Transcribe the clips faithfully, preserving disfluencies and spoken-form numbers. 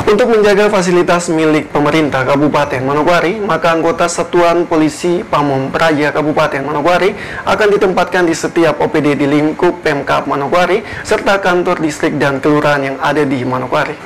Untuk menjaga fasilitas milik pemerintah Kabupaten Manokwari, maka anggota Satuan Polisi Pamong Praja Kabupaten Manokwari akan ditempatkan di setiap O P D di lingkup Pemkab Manokwari serta kantor distrik dan kelurahan yang ada di Manokwari.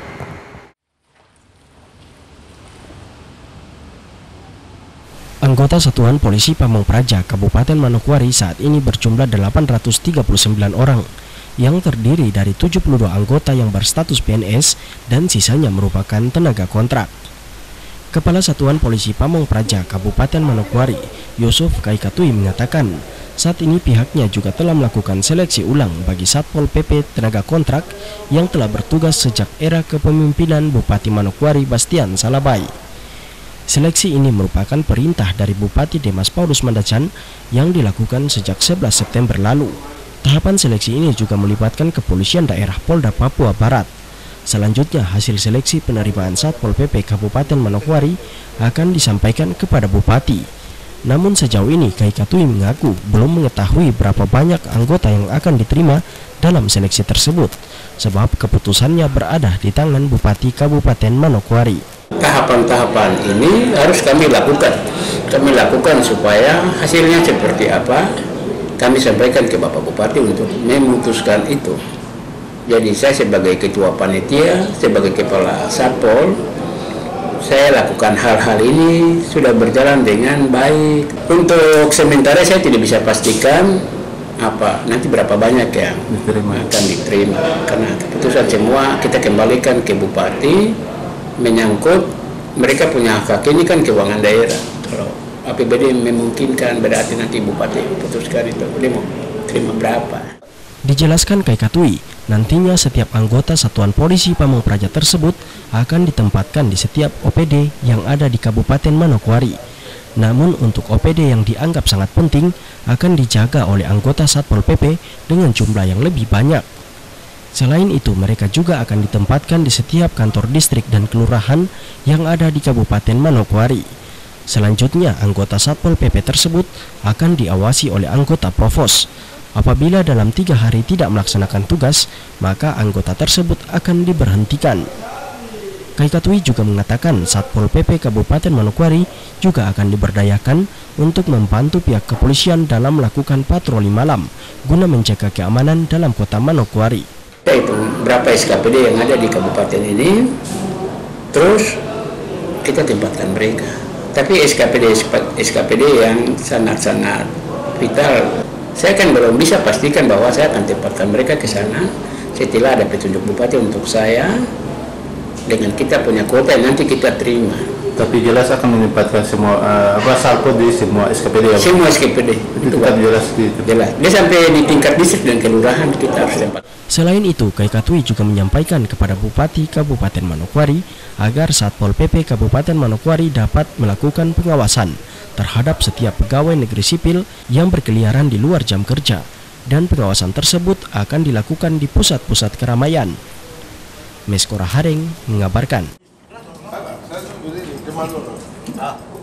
Anggota Satuan Polisi Pamong Praja Kabupaten Manokwari saat ini berjumlah delapan ratus tiga puluh sembilan orang, yang terdiri dari tujuh puluh dua anggota yang berstatus P N S dan sisanya merupakan tenaga kontrak. Kepala Satuan Polisi Pamong Praja Kabupaten Manokwari, Yusuf Kaikatui mengatakan, saat ini pihaknya juga telah melakukan seleksi ulang bagi Satpol P P tenaga kontrak yang telah bertugas sejak era kepemimpinan Bupati Manokwari Bastian Salabai. Seleksi ini merupakan perintah dari Bupati Demas Paulus Mandacan yang dilakukan sejak sebelas September lalu. Tahapan seleksi ini juga melibatkan Kepolisian Daerah Polda Papua Barat. Selanjutnya, hasil seleksi penerimaan Satpol P P Kabupaten Manokwari akan disampaikan kepada Bupati. Namun sejauh ini Kaikatui mengaku belum mengetahui berapa banyak anggota yang akan diterima dalam seleksi tersebut, sebab keputusannya berada di tangan Bupati Kabupaten Manokwari. Tahapan-tahapan ini harus kami lakukan. Kami lakukan supaya hasilnya seperti apa, kami sampaikan ke Bapak Bupati untuk memutuskan itu. Jadi saya sebagai Ketua Panitia, sebagai Kepala Satpol, saya lakukan hal-hal ini sudah berjalan dengan baik. Untuk sementara saya tidak bisa pastikan apa nanti berapa banyak yang diterima. akan diterima. Karena keputusan semua kita kembalikan ke Bupati, menyangkut mereka punya hak ini kan keuangan daerah. Kalau A P B D memungkinkan berarti nanti Bupati putuskan itu dia mau terima berapa. Dijelaskan Kaikatui, nantinya setiap anggota Satuan Polisi Pamong Praja tersebut akan ditempatkan di setiap O P D yang ada di Kabupaten Manokwari. Namun untuk O P D yang dianggap sangat penting akan dijaga oleh anggota Satpol P P dengan jumlah yang lebih banyak. Selain itu, mereka juga akan ditempatkan di setiap kantor distrik dan kelurahan yang ada di Kabupaten Manokwari. Selanjutnya, anggota Satpol P P tersebut akan diawasi oleh anggota Provos. Apabila dalam tiga hari tidak melaksanakan tugas, maka anggota tersebut akan diberhentikan. Kaikatui juga mengatakan Satpol P P Kabupaten Manokwari juga akan diberdayakan untuk membantu pihak kepolisian dalam melakukan patroli malam guna menjaga keamanan dalam kota Manokwari. Itu berapa S K P D yang ada di kabupaten ini, terus kita tempatkan mereka. Tapi S K P D S K P D yang sangat-sangat vital, saya kan belum bisa pastikan bahwa saya akan tempatkan mereka ke sana setelah ada petunjuk Bupati untuk saya dengan kita punya kuota yang nanti kita terima. Tapi jelas akan menempatkan semua uh, apa Satpol di semua S K P D ya? Semua S K P D. Itu kan jelas gitu. Jelas. Dia sampai di tingkat distrik dan kelurahan kita harus tempat. Selain itu, Kaikatui juga menyampaikan kepada Bupati Kabupaten Manokwari agar Satpol P P Kabupaten Manokwari dapat melakukan pengawasan terhadap setiap pegawai negeri sipil yang berkeliaran di luar jam kerja, dan pengawasan tersebut akan dilakukan di pusat-pusat keramaian. Meskora Haring mengabarkan.